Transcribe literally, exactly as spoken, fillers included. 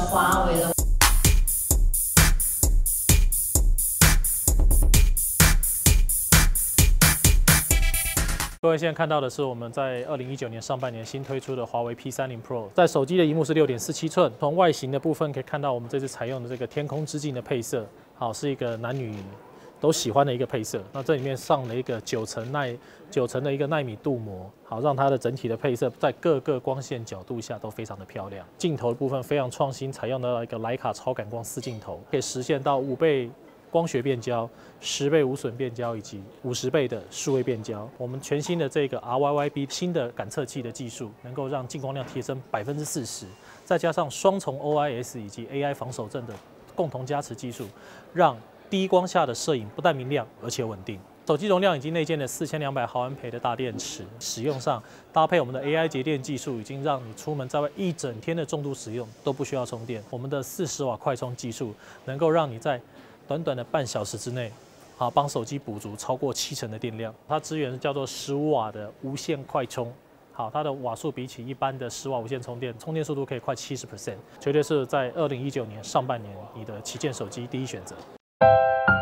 华为的。 各位现在看到的是我们在二零一九年上半年新推出的华为 P 三十 Pro， 在手机的萤幕是 六点四七寸，从外形的部分可以看到我们这次采用的这个天空之镜的配色，好，是一个男女都喜欢的一个配色。那这里面上了一个九层耐九层的一个奈米镀膜，好，让它的整体的配色在各个光线角度下都非常的漂亮。镜头的部分非常创新，采用到一个徕卡超感光四镜头，可以实现到五倍 光学变焦、十倍无损变焦以及五十倍的数位变焦。我们全新的这个 R Y Y B 新的感测器的技术，能够让进光量提升百分之四十，再加上双重 O I S 以及 A I 防手震的共同加持技术，让低光下的摄影不但明亮，而且稳定。 手机容量已经内建了四千两百毫安培的大电池，使用上搭配我们的 A I 节电技术，已经让你出门在外一整天的重度使用都不需要充电。我们的四十瓦快充技术，能够让你在 短短的半小时之内，好帮手机补足超过七成的电量。它支援叫做十五瓦的无线快充，好，它的瓦数比起一般的十瓦无线充电，充电速度可以快 百分之七十， 绝对是在二零一九年上半年你的旗舰手机第一选择。